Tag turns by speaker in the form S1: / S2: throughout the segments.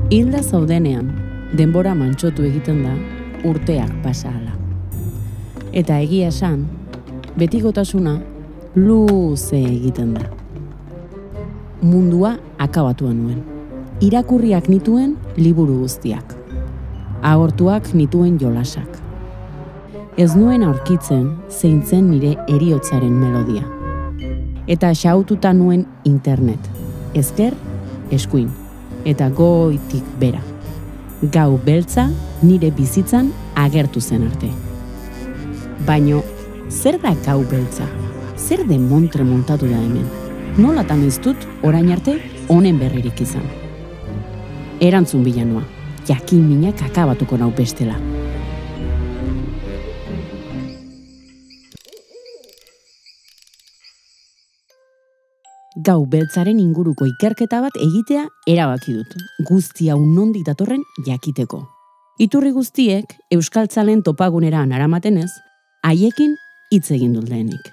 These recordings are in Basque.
S1: Hilda zaudenean, denbora mantsotu egiten da, urteak pasa ahala. Eta egia esan, betikotasuna luze egiten da. Mundua akabatua nuen. Irakurriak nituen liburu guztiak. Agortuak nituen jolasak. Ez nuen aurkitzen zeintzen nire heriotzaren melodia. Eta xaututa nuen internet. Ezker, eskuin. Eta goitik bera. Gau beltza nire bizitzan agertu zen arte. Baino, zer da gau beltza? Zer demontre montatu da hemen? Nolatan ez dut orain arte honen berririk izan. Erantzun bila noa, jakin minak akabatuko nau bestela. Gau beltzaren inguruko ikerketa bat egitea erabaki dut, guzti hau nondik datorren jakiteko. Iturri guztiek euskaltzalen topagunera naramatenez, haiekin hitz egin dut lehenik.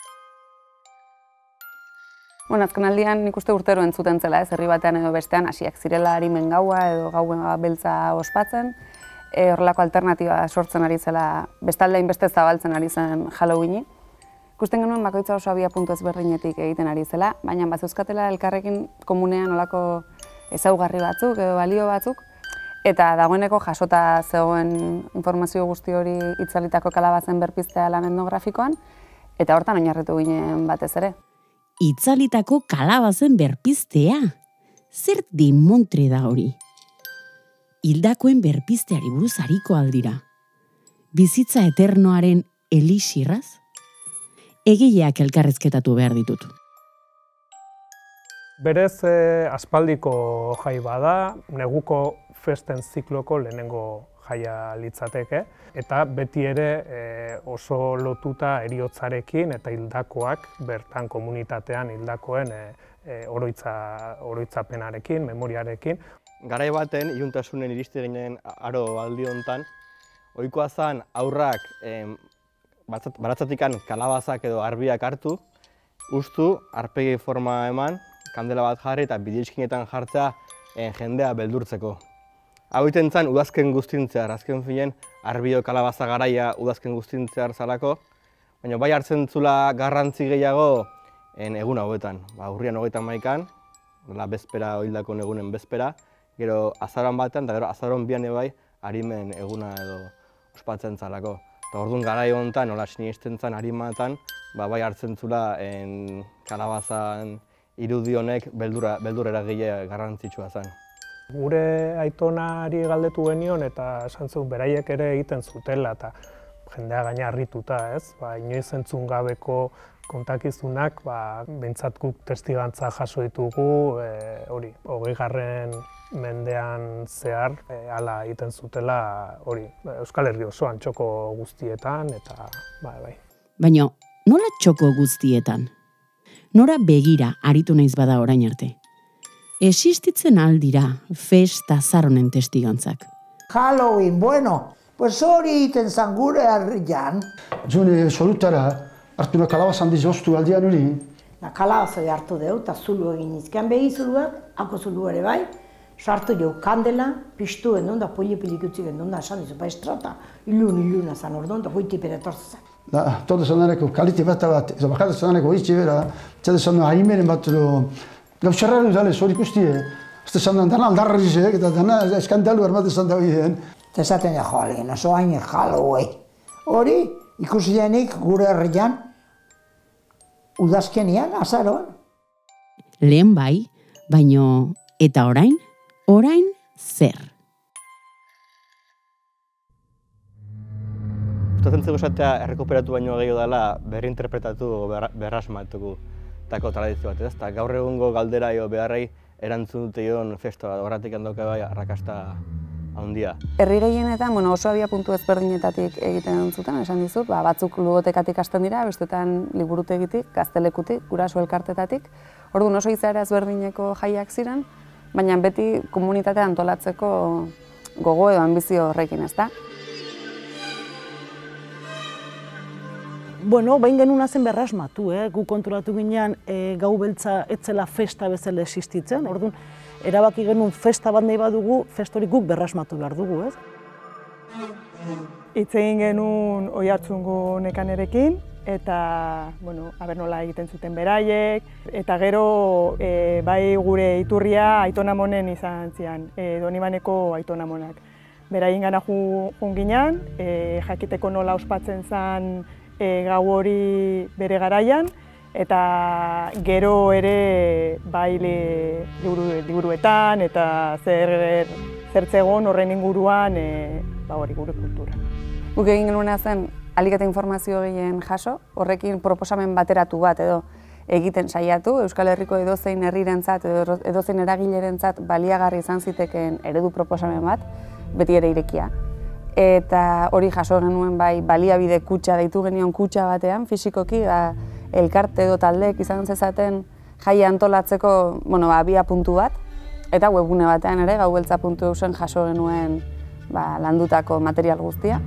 S2: Azken aldian nik uste urtero entzuten zela, herri batean edo bestean hasiak zirela arimen gaua edo gaua beltza ospatzen. Horrelako alternatiba sortzen ari zela, bestalde hainbeste zabaltzen ari zen Halloweeni. Ikusten genuen bakoitza oso abiapuntu ezberdinetik egiten ari zela, baina bazeuzkatela elkarrekin komunean olako ezaugarri batzuk edo balio batzuk, eta dagoeneko jasota zegoen informazio guzti hori itzalitako kalabazen berpiztea lan etnografikoan, eta hortan oinarritu ginen batez ere.
S1: Itzalitako kalabazen berpiztea? Zer demontre da hori? Hildakoen berpizteari buruz ariko aldira. Bizitza eternoaren elixirraz? Egileak elkarrezketatu behar ditut.
S3: Berez aspaldiko jai bada, neguko festen zikloko lehenengo jaia litzateke, eta beti ere oso lotuta heriotzarekin eta hildakoak bertan komunitatean hildakoen oroitzapenarekin, memoriarekin.
S4: Garai baten, iluntasunen iriste ginen aro aldi hontan, ohikoa zen aurrak baratzatikan kalabazak edo arbiak hartu, ustu, arpegi forma eman, kandela bat jarri eta bidezkinetan jartzea jendea beldurtzeko. Hau egiten zen udazken guztintzear, azken finen arbio kalabaza garaia udazken guztintzear zalako, baina bai hartzen zula garrantzi gehiago egun hauetan. Urrian 31an, bezpera hildako egunen bezpera, gero azaroan batean eta gero azaroan bian bai arimen eguna edo ospatzen zalako. Eta orduan garai honetan, nola sinesten zen harimatan, bai hartzen zula kalabazan irudi honek beldur eragile garrantzitsua zen.
S3: Gure aitonari galdetu genion eta esan zuen beraiek ere egiten zutela eta jendea gaina harrituta, ez? Inoiz entzun gabeko kontakizunak, behintzat guk testigantza jaso ditugu, 20. mendean zehar hala egiten zutela Euskal Herri osoan txoko guztietan eta bai.
S1: Baina, nola txoko guztietan? Nora begira aritu naiz bada orain arte? Existitzen aldira festa zaronen testigantzak.
S5: Halloween, bueno, pues hori egiten zan gure herrian.
S6: Zune solutara hartu kalabazan dizoztu aldian hori?
S5: Kalabazoi hartu deu, eta zulu egin izkean behi zuluak, hako zulu ere bai, sartu jau kandela, piztu gendun da, poli-pilik utzi gendun da, esan dizu, estrata, iluna zan orduan, da goiti pere torzak.
S6: Todo zanareko kalite bat, eta bakatu zanareko izti bera, txade zan haimeren bat gautxarra dut hori ikustie. Eta zan dana aldarrizek, eta dana eskandalu armate zan da horien.
S5: Eta esaten da joalen, oso hain Halloween. Hori ikusi denik gure herrian, udazkenian, azaroan.
S1: Lehen bai, baino eta orain? Orain zer?
S4: Gustatzen zego esatea errekuperatu baino gehiago dela berrinterpretatu berrasmatuko tako tradizio bat, ez? Eta gaur egungo galdera beharrei erantzun dute joan festa bat, horretik handoke bai arrakasta handia.
S2: Herri gehienetan oso abiapuntu ezberdinetatik egiten zuten, esan dizut, batzuk ludotekatik hasten dira, bestetan liburutegitik, gaztelekutik, guraso elkartetatik. Orduan oso izaera ezberdineko jaiak ziren, baina beti komunitatea antolatzeko gogo edo ambizio horrekin, ezta?
S7: Bueno, behin genuna zen berrasmatu, gu konturatu ginean gau beltza etzela festa bezala existitzen, orduan erabaki genuen festa bat nahi badugu, festa hori guk berrasmatu behar dugu, ez?
S8: Hitz egin genuen Oiartzungo nekanerekin, eta, bueno, aber nola egiten zuten beraiek, eta gero bai gure iturria Aitonamonen izan zian, Donibaneko Aitonamonak. Beraien gana joan ginen, jakiteko nola ospatzen zen gau hori bere garaian, eta gero ere bai liburuetan eta zertzegon horren inguruan hori gure kultura.
S2: Guk egin genuena zen ahalik eta informazio gehien jaso, horrekin proposamen bateratu bat edo egiten saiatu, Euskal Herriko edozein herrirentzat edo edozein eragilerentzat baliagarri izan zitekeen eredu proposamen bat, beti ere irekia. Eta hori jaso genuen bai baliabide kutxa deitu genion kutxa batean, fisikoki, elkarte edo taldeek izan zezaten jaia antolatzeko abia puntu bat, eta webgune batean ere gaubeltza.eusen jaso genuen landutako material guztia.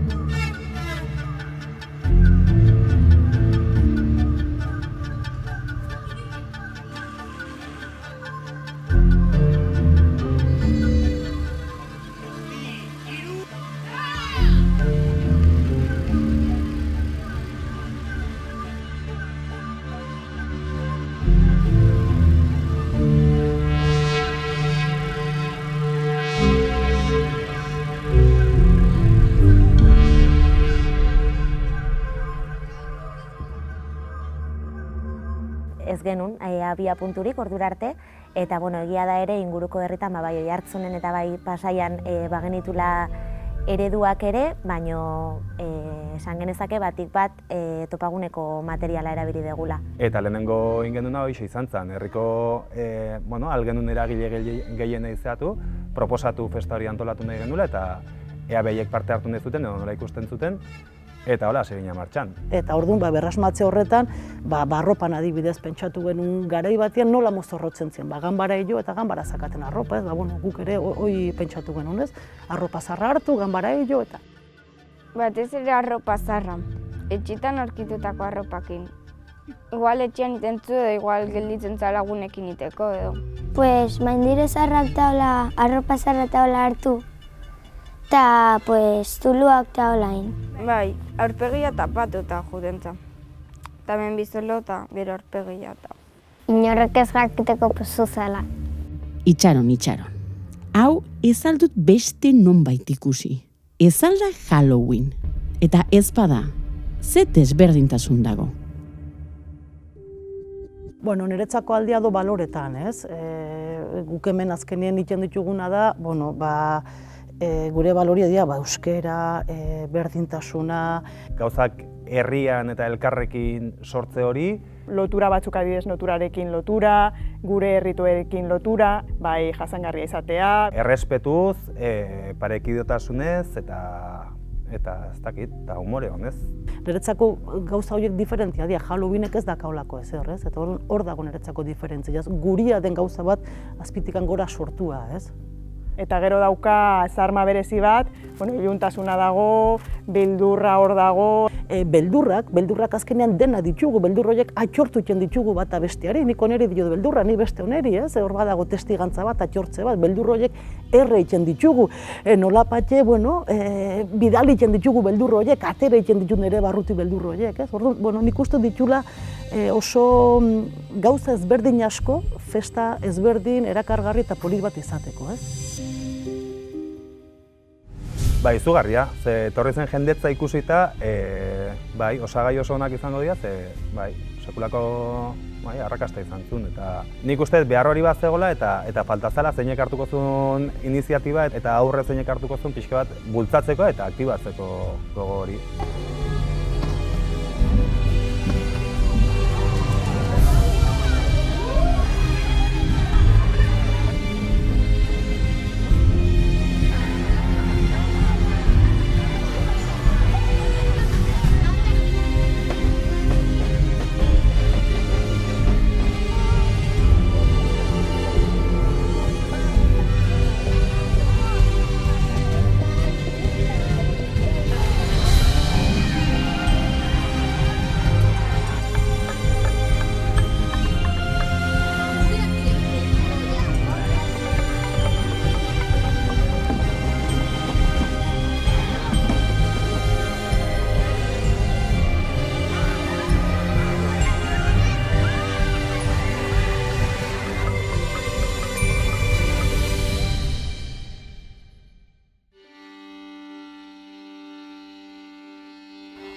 S9: Ez genuen abia punturik ordura arte, eta egia da ere inguruko herritan bai Oiartzunen eta bai Pasaian bagenitula ereduak ere, baino esan genezake batik bat topaguneko materiala erabili degula.
S10: Eta lehenengo ingenuna horixe izan zen, herriko algenun eragile gehiena izaatu, proposatu festa hori antolatu nahi genula eta ea behiek parte hartu nahi zuten edo nola ikusten zuten, eta hola, segina martxan.
S7: Eta orduan, berrasmatze horretan, arropan adibidez pentsatu genuen garai batean nola mozorrotzen zen, ganbara hilo eta ganbara zakaten arropa, ez, guk ere hoi pentsatu genuen, ez, arropa zarra hartu, ganbara hilo eta.
S11: Batez ere arropa zarra, etxitan aurkitutako arropakin. Igual etxean itentzu edo igual gelditzen zalagunekin iteko edo.
S12: Pues, maindire zarrak taola, arropa zarra taola hartu, eta, zuluak taolain.
S11: Bai, aurpegia tapatuta judentza. Tamen bizolo eta bero aurpegia eta.
S12: Inorrek ez jakiteko zuzela.
S1: Itxaron. Hau ez aldut beste nonbait ikusi. Ez alda Halloween. Eta ez bada, ze desberdintasun dago.
S7: Niretzako aldia do baloretan, ez? Guk hemen azkenien iten dituguna da, gure baloria dira, euskera, berdintasuna.
S10: Gauzak herrian eta elkarrekin sortze hori.
S8: Lotura batzuk adibidez noturarekin lotura, gure herrituerekin lotura, bai jasangarria izatea.
S10: Errespetuz, parekidiotasunez eta ez dakit, eta humore honez.
S7: Niretzako gauza horiek diferentzia dira, Halloweenek ez dakaolako ezer, ez? Eta hor dago niretzako diferentzia. Guria den gauza bat azpitikan gora sortua, ez?
S8: Eta gero dauka zarma berezi bat, iluntasuna dago, beldurra hor dago.
S7: Beldurrak azkenean dena ditugu, beldur horiek atxortu iten ditugu bata besteari, nik oneri dio beldurra, ni beste oneri, ez? Hor badago testigantza bat, atxortze bat, beldur horiek erre iten ditugu. Nolapatxe, bidali iten ditugu beldur horiek, atera iten ditugu nire barruti beldur horiek, ez? Orduan, nik uste ditula oso gauza ezberdin asko, festa ezberdin, erakargarri eta polit bat izateko, ez?
S10: Bai, izugarria, etorri zen jendetza ikusita, osagai oso onak izango dira, sekulako arrakasta izan zuen. Nik uste behar hori bat zegoela eta faltazala zeinek hartuko zuen iniziatiba eta aurre zeinek hartuko zuen pixka bat bultzatzeko eta aktibatzeko gogo hori.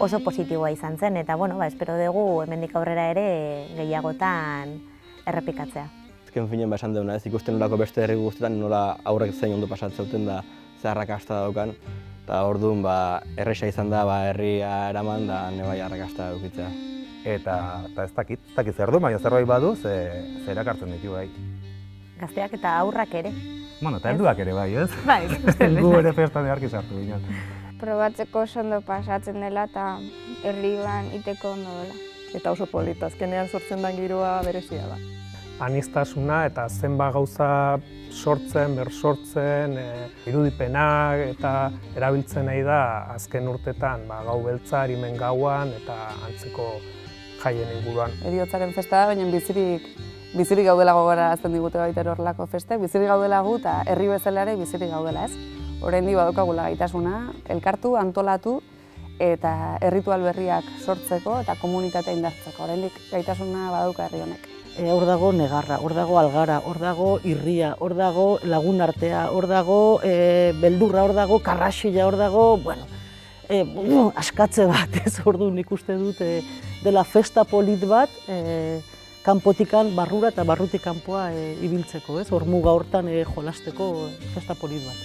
S9: oso positiboa izan zen, eta espero dugu hemendik aurrera ere gehiagotan errepikatzea.
S4: Azken finen esan deuna ez, ikusten nolako beste herri guztietan nola aurrek zein ondo pasatzeuten da arrakasta daukan, eta orduan erresa izan da herria eraman da nebai arrakasta daukitzea.
S10: Eta ez dakit zer du, baina zerbait badu, zer erakartzen ditu bai.
S9: Gazteak eta aurrak ere.
S10: Eta helduak ere bai, ez?
S9: Bai,
S10: gu ere festan egarki sartu ginen.
S11: Probatzeko oso ondo pasatzen dela eta herrian iteko ondo dela.
S8: Eta oso polita, azkenean sortzen den giroa berezia da.
S3: Anistasuna eta zenba gauza sortzen, bersortzen, irudipenak eta erabiltzen nahi da azken urtetan gau beltza, arimen gauan eta antzeko jaien inguruan.
S2: Heriotzaren festa da, baina bizirik gaudela gogorarazten digute baita horrelako festek, bizirik gaudela gu eta herri bezala ere bizirik gaudela ez. Oraindik badokagula gaitasuna, elkartu, antolatu eta erritual berriak sortzeko eta komunitatea indartzeko. Oraindik gaitasuna badauka herri honek.
S7: Hor dago negarra, hor dago algara, hor dago irria, hor dago lagun artea, hor dago beldurra, hor dago karraxila, hor dago, askatze bat, ez orduan ikuste dut dela festa polit bat, kanpotikan barrura eta barrutik kanpoa ibiltzeko, ez? Hor muga hortan jolasteko festa polit bat.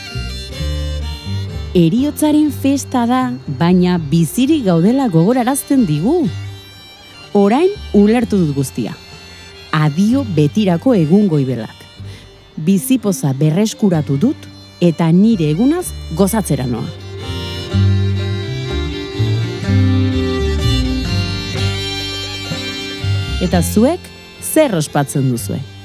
S1: Heriotzaren festa da, baina bizirik gaudela gogorarazten digu. Orain ulertu dut guztia. Adio betirako egun goibelak. Bizipoza berreskuratu dut eta nire egunaz gozatzera noa. Eta zuek zer ospatzen duzue?